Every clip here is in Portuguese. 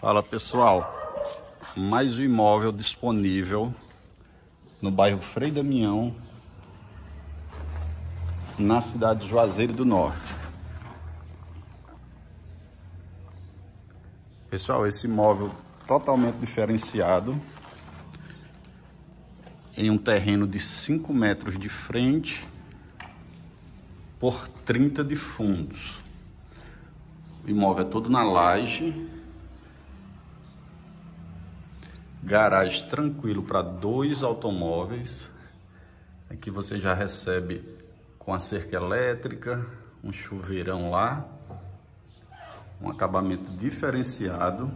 Fala pessoal, mais um imóvel disponível no bairro Frei Damião, na cidade de Juazeiro do Norte. Pessoal, esse imóvel totalmente diferenciado, em um terreno de 5 metros de frente por 30 de fundos. O imóvel é todo na laje, garagem tranquilo para 2 automóveis. Aqui você já recebe com a cerca elétrica, um chuveirão lá, um acabamento diferenciado.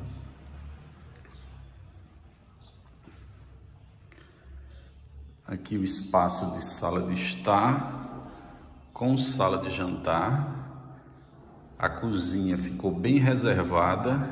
Aqui o espaço de sala de estar com sala de jantar. A cozinha ficou bem reservada.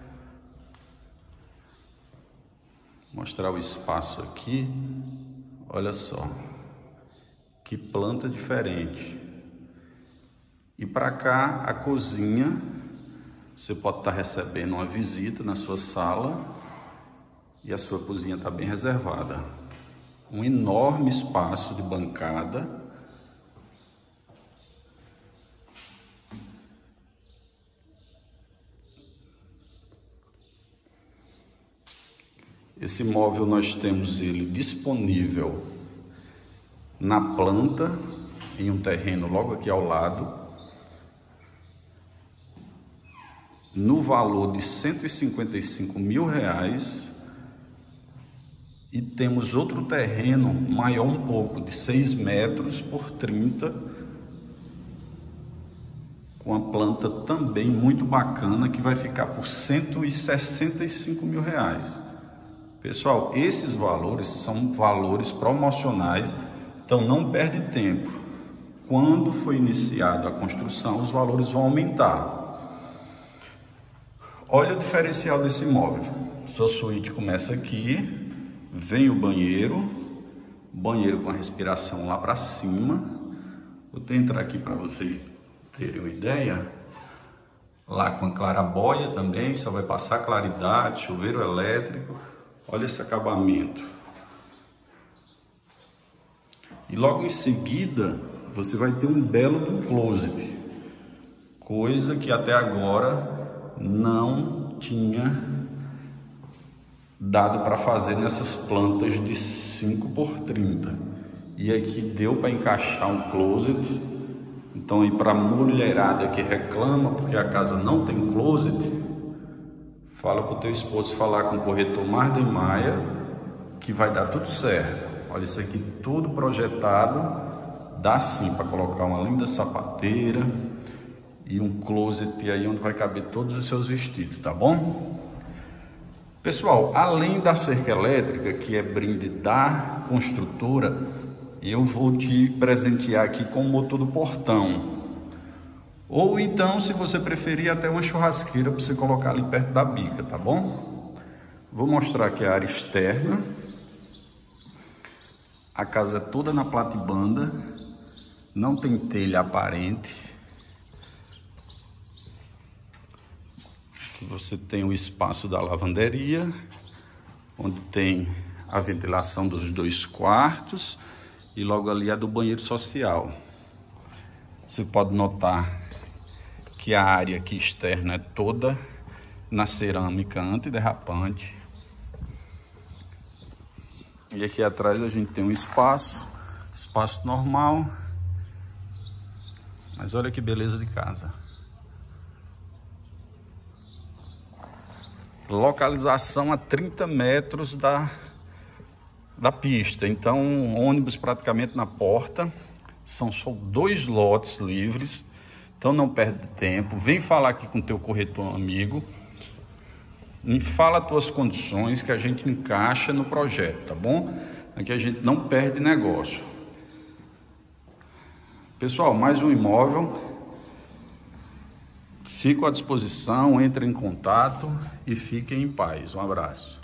Vou mostrar o espaço aqui. Olha só, que planta diferente. E para cá a cozinha, você pode estar recebendo uma visita na sua sala e a sua cozinha está bem reservada. Um enorme espaço de bancada. Esse imóvel nós temos ele disponível na planta, em um terreno logo aqui ao lado, no valor de R$155 mil. E temos outro terreno maior um pouco, de 6 metros por 30, com a planta também muito bacana, que vai ficar por R$165 mil. Pessoal, esses valores são valores promocionais, então não perde tempo. Quando for iniciada a construção, os valores vão aumentar. Olha o diferencial desse imóvel. Sua suíte começa aqui, vem o banheiro com a respiração lá para cima. Vou tentar aqui para vocês terem uma ideia. Lá com a clarabóia também, só vai passar claridade, chuveiro elétrico. Olha esse acabamento. E logo em seguida, você vai ter um belo closet. Coisa que até agora não tinha dado para fazer nessas plantas de 5 por 30. E aqui deu para encaixar um closet. Então aí para a mulherada que reclama porque a casa não tem closet, fala para o teu esposo falar com o corretor Marden Maia que vai dar tudo certo. Olha isso aqui tudo projetado, dá sim para colocar uma linda sapateira e um closet aí onde vai caber todos os seus vestidos, tá bom? Pessoal, além da cerca elétrica, que é brinde da construtora, eu vou te presentear aqui com o motor do portão. Ou então, se você preferir, até uma churrasqueira para você colocar ali perto da bica, tá bom? Vou mostrar aqui a área externa. A casa é toda na platibanda, não tem telha aparente. Aqui você tem o espaço da lavanderia, onde tem a ventilação dos 2 quartos e logo ali a do banheiro social. Você pode notar que a área aqui externa é toda na cerâmica antiderrapante. E aqui atrás a gente tem um espaço normal. Mas olha que beleza de casa. Localização a 30 metros da pista. Então, ônibus praticamente na porta. São só 2 lotes livres. Então não perde tempo, vem falar aqui com o teu corretor amigo, me fala as tuas condições que a gente encaixa no projeto, tá bom? Aqui a gente não perde negócio. Pessoal, mais um imóvel, fico à disposição, entre em contato e fiquem em paz. Um abraço.